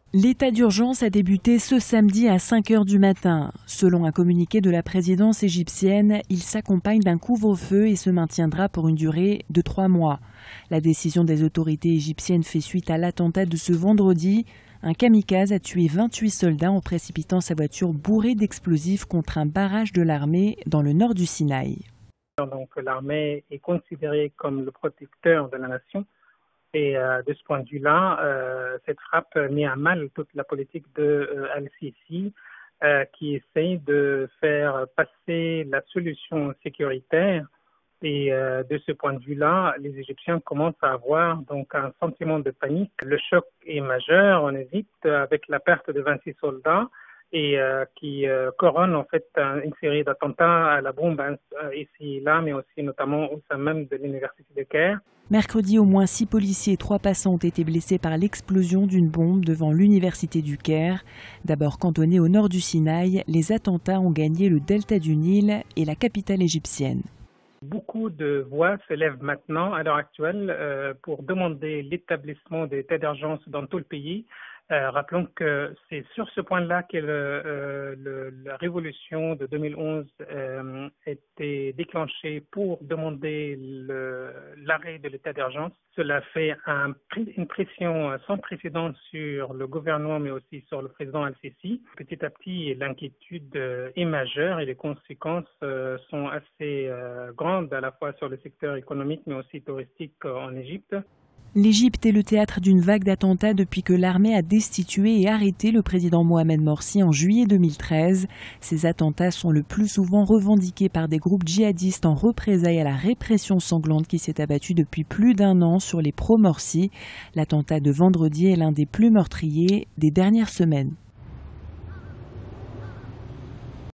L'état d'urgence a débuté ce samedi à 5 h du matin. Selon un communiqué de la présidence égyptienne, il s'accompagne d'un couvre-feu et se maintiendra pour une durée de 3 mois. La décision des autorités égyptiennes fait suite à l'attentat de ce vendredi. Un kamikaze a tué 28 soldats en précipitant sa voiture bourrée d'explosifs contre un barrage de l'armée dans le nord du Sinaï. Donc l'armée est considérée comme le protecteur de la nation. Et de ce point de vue-là, cette frappe met à mal toute la politique de Al-Sisi qui essaye de faire passer la solution sécuritaire. Et de ce point de vue-là, les Égyptiens commencent à avoir donc un sentiment de panique. Le choc est majeur en Égypte avec la perte de 26 soldats et qui couronne en fait une série d'attentats à la bombe ici et là, mais aussi notamment au sein même de l'université de Caire. Mercredi, au moins 6 policiers et 3 passants ont été blessés par l'explosion d'une bombe devant l'université du Caire. D'abord cantonnés au nord du Sinaï, les attentats ont gagné le delta du Nil et la capitale égyptienne. Beaucoup de voix se lèvent maintenant, à l'heure actuelle, pour demander l'établissement d'état d'urgence dans tout le pays. Rappelons que c'est sur ce point-là que la révolution de 2011 était déclenchée pour demander l'arrêt de l'état d'urgence. Cela fait une pression sans précédent sur le gouvernement, mais aussi sur le président Al-Sisi. Petit à petit, l'inquiétude est majeure et les conséquences sont assez grandes, à la fois sur le secteur économique, mais aussi touristique en Égypte. L'Égypte est le théâtre d'une vague d'attentats depuis que l'armée a destitué et arrêté le président Mohamed Morsi en juillet 2013. Ces attentats sont le plus souvent revendiqués par des groupes djihadistes en représailles à la répression sanglante qui s'est abattue depuis plus d'1 an sur les pro-Morsi. L'attentat de vendredi est l'un des plus meurtriers des dernières semaines.